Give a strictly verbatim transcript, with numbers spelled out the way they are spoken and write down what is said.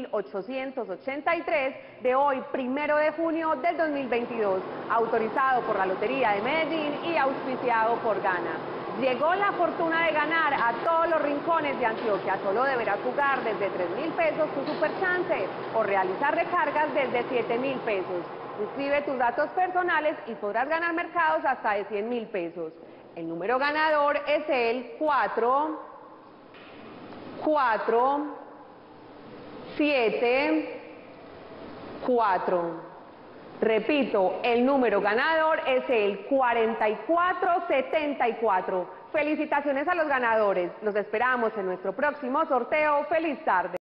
ochocientos ochenta y tres de hoy, primero de junio del dos mil veintidós, autorizado por la Lotería de Medellín y auspiciado por Gana. Llegó la fortuna de ganar a todos los rincones de Antioquia. Solo deberás jugar desde tres mil pesos tu super chance o realizar recargas desde siete mil pesos. Inscribe tus datos personales y podrás ganar mercados hasta de cien mil pesos. El número ganador es el cuatro, cuatro, siete, cuatro. Repito, el número ganador es el cuarenta y cuatro setenta y cuatro. Felicitaciones a los ganadores. Los esperamos en nuestro próximo sorteo. ¡Feliz tarde!